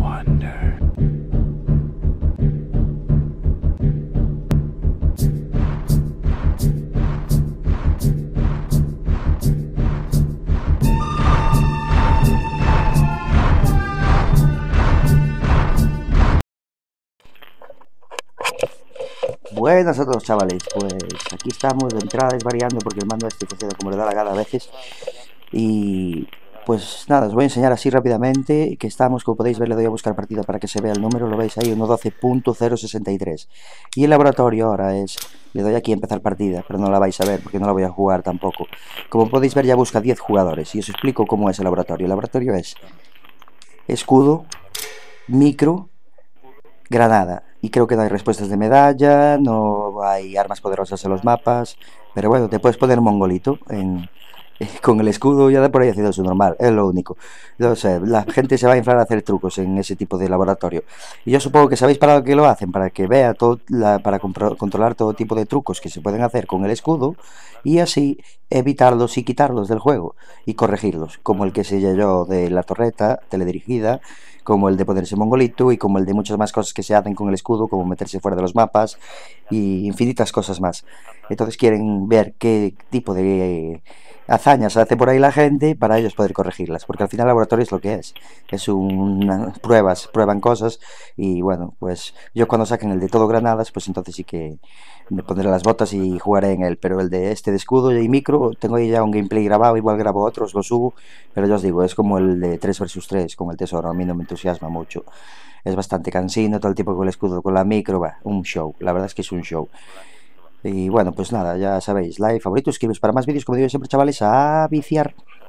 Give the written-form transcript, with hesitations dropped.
wonder. Buenas a todos, chavales. Pues aquí estamos de entrada variando porque el mando este funciona como le da la gana a veces. Y pues nada, os voy a enseñar así rápidamente que estamos, como podéis ver, le doy a buscar partida para que se vea el número, lo veis ahí, 1.12.063. Y el laboratorio ahora es, le doy aquí a empezar partida, pero no la vais a ver porque no la voy a jugar tampoco. Como podéis ver, ya busca 10 jugadores y os explico cómo es el laboratorio. El laboratorio es escudo, micro, granada. Y creo que no hay respuestas de medalla, no hay armas poderosas en los mapas. Pero bueno, te puedes poner mongolito con el escudo y anda por ahí haciendo su normal, es lo único. No sé, la gente se va a inflar a hacer trucos en ese tipo de laboratorio. Y yo supongo que sabéis para lo que lo hacen, para que vea todo, para controlar todo tipo de trucos que se pueden hacer con el escudo y así evitarlos y quitarlos del juego y corregirlos, como el que se yo de la torreta teledirigida, como el de ponerse mongolito y como el de muchas más cosas que se hacen con el escudo, como meterse fuera de los mapas y infinitas cosas más. Entonces quieren ver qué tipo de hazañas hace por ahí la gente para ellos poder corregirlas, porque al final el laboratorio es lo que es prueban cosas y bueno, pues yo cuando saquen el de todo granadas, pues entonces sí que me pondré las botas y jugaré en él, pero el de este de escudo y micro, tengo ahí ya un gameplay grabado, igual grabo otros, lo subo, pero ya os digo, es como el de 3 versus 3 con el tesoro, a mí no me entusiasma mucho, es bastante cansino, todo el tiempo con el escudo, con la micro, va, un show, la verdad es que es un show. Y bueno, pues nada, ya sabéis, like, favoritos, suscribiros para más vídeos, como digo siempre, chavales, a viciar.